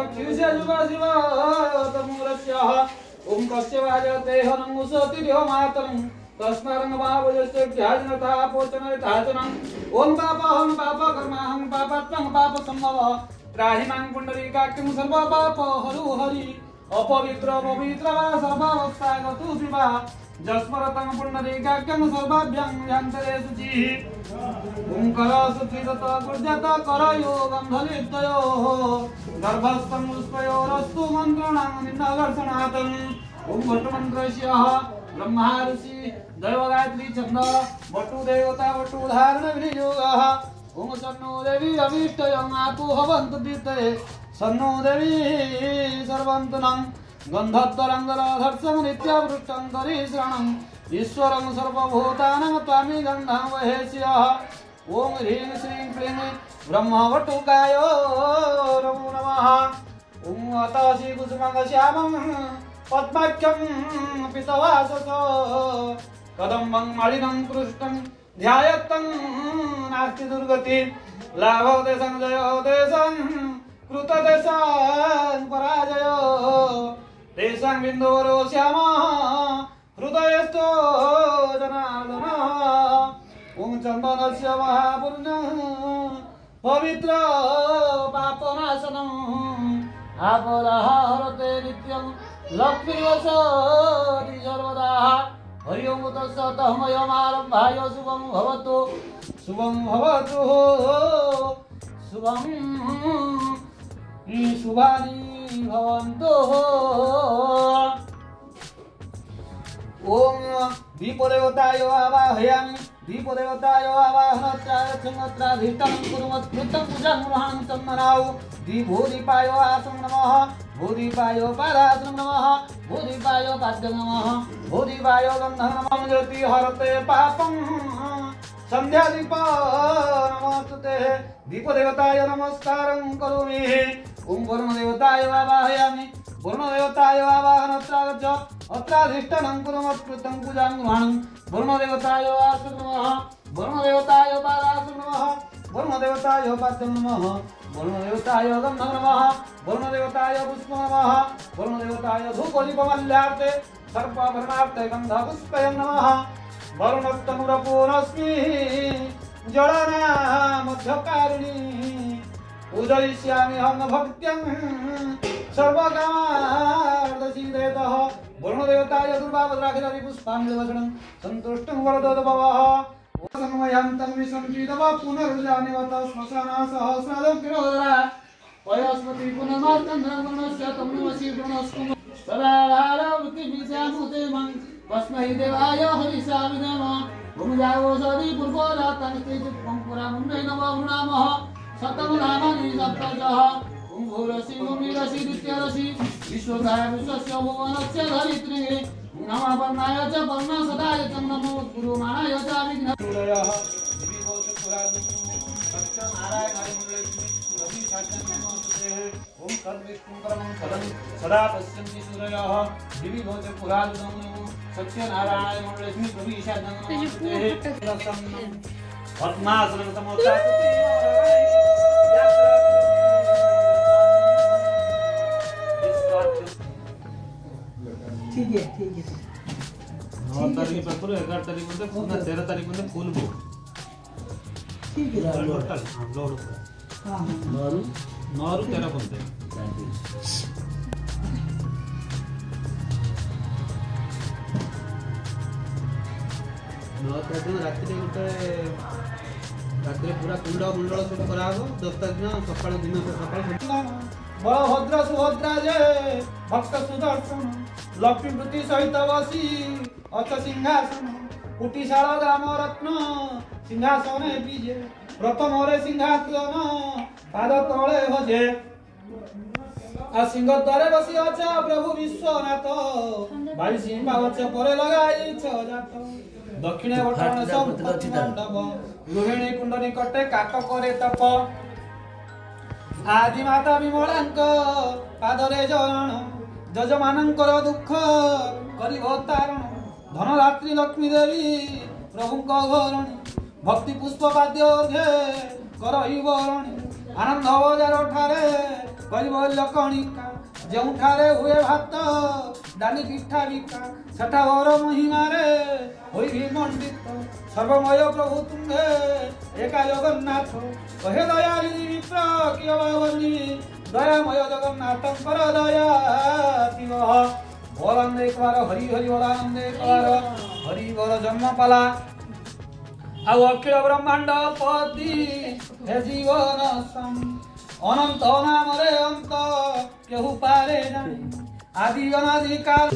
क्षीरस्य जुगशिव तमूलस्यः ओम कस्य वाजते हनमुसतिर्यो मातरं तस्मारं भावजस्य ज्ञानता पोचनताचनं ओम पाप कर्माहं पापत्वं पाप संभव त्राहिमां पुंडरीकाख्यं सर्व पाप हरु हरि अपवित्र पवित्र वा सर्वावस्थागतु शिवा जस्मरतं पुंडरीकाख्यं सर्वाभ्यं यान्तरे शुचिः ओम कर सुचिरत गुर्जत करयो गन्धलिप्तयो गर्भस्थं पुष्पयोरस्तु मन्त्रणां निन्नघर्षणातं ओम भट्टमन्त्रस्यः ब्रह्मा ऋषि दैवगायत्री छन्द वटु देवता वटु धारण विनियोगः ओम सन्नो देवी अभीष्टयं आतु हवन्तु दीते सन्नो देवी सर्वन्तनं गन्धत्तरङ्गराधर्षं नित्यवृष्टं दरीश्रणं ईश्वरं सर्वभूतानां त्वामि गन्धं वहेस्यः ओम ह्रीं श्रीं क्लीं ब्रह्मवटुकाय नमो नमः ओम अतसी कुसुमश्यामं पद्माख्यं पितवासस कदम्बं मलिनं पृष्ठं ध्यायत्तं नास्ति दुर्गति लाभो देशं जयो देशं कृतदेशं पराजयो तेषां बिन्दुवरो श्यामः हृदयस्थो जनार्दनः ओम चन्दनस्य महापुण्यं पवित्र पापनाशनम् आपराहरते नित्यं लक्ष्मीवसति सर्वदा हरि ओम तत्सतमयमारम्भाय शुभं भवतु शुभानि भवन्तु ओम दीपदेवताय आवाहयामि दीपदेवताय आवाहनत्राधिष्ठानं कुर्वत्कृतं पूजां गृहाणं चन्दनाउ दीपोदीपाय आसनं नमः भूदीपाय पादासनं नमः भूदीपाय पाद्यं नमः भूदीपाय गन्धं नमः ज्योति हरते पापं संध्यादीप नमस्ते दीपदेवताय नमस्कारं करोमि ओम वरुणदेवताय आवाहयामि वरुणदेवताय आवाहनत्रागच्छ अत्राधिष्ठानं कुर्वत्कृतं पूजां गृहाणं वरुणदेवताय आसनं नमः वरुणदेवताय पादासनं नमः वरुणदेवताय पाद्यं नमः वरुणदेवताय गन्धं नमः वरुणदेवताय पुष्पं नमः वरुणदेवताय धूपदीपमल्यार्थे सर्वाभरणार्थे गन्धपुष्पयं नमः वरुणस्तनुरपूर्णस्मि जलना मध्यकारिणी पूजयिष्यामि अहं भक्त्यं सर्वकामार्थसिद्धेतः वरुणदेवताय दुर्वाभद्राखिलानि पुष्पाञ्जलिवचनं सन्तुष्टं वरदो भवः ओमयन्तं विसञ्चितव पुनरुजानिवत श्मशानसहस्रादोग्रोदरा पयस्पति पुनर्मार्तन्द्रगुणस्य तं नमसि गुणस्कुम सदा वृत्तिविषयामुते मं तस्मै देवाय हविषा विधेम भूमिजावो सदि पूर्वोरातन्स्थितिं पुरामुण्डै नमो नमः सतं नामानि सप्तशः भूरसि भूमिरसि द्वितीयरसि विश्वधाय विश्वस्य भुवनस्य धरित्री नमः वर्णाय च वर्ण सदाय च नमो गुरुमाणाय च विघ्नसूरयः सत्यनारायणाय मंगलक्ष्मी रवि साक्षान्नमोस्तुते ओम सर्वविष्णुकरमं फलं सदा पश्यन्ति सूरयः दिवि भवति पुराणं सत्यनारायणाय मंगलक्ष्मी रवि साक्षान्नमोस्तुते पद्मासनं समोत्थापति ठीक है 9 तारीख पर 11 तारीख में 13 तारीख में फुल बुक ठीक है टोटल लोड हां 9 ରୁ 13 ପର୍ଯ୍ୟନ୍ତ 9 ତାରିଖ ରାତିରେ ଗୋଟେ ରାତିରେ ପୁରା କୁଣ୍ଡ ମୁଣ୍ଡଳ ସବୁ କରାହବ 10 ତାରିଖ ସକାଳ ଦିନ ସକାଳ बलभद्र सुभद्रा जय भक्त सुदर्शन लक्ष्मी वृत्ति सहित बसी अच सिंहासन कुटीशाल ग्राम रत्न सिंहासन विजे प्रथम सिंहासन पाद तले भजे सिंह द्वारे बसी अच प्रभु विश्वनाथ बाई सिंह अच पर लगाई जात दक्षिणे बटन सब मंडप गृहिणी कुंड निकटे काक करे तप आदि माता विमलांक पादरे जरण जजमानंकर दुख करिबो तारण धनरात्रि लक्ष्मी देवी प्रभुंक घरणी भक्ति पुष्प पाद्य अर्घे करई बरणी आनंद बजार ठारे कलिबल्य कणिका जोठारे हुए भात डाली पिठा बिका छठा वर महिमा रे होई मंडित सर्वमय प्रभु तुम्हे एका जगन्नाथ कहे दयाली विप्र किय बावली दयामय जगन्नाथंकर दया तिव बोलानंद एक बार हरि हरि बोलानंद एक बार हरि बर जन्म पाला आउ अखिल ब्रह्मांड पति हे जीवन अनंत नाम रे अंत केहू पारे जानी आदि अनादि काल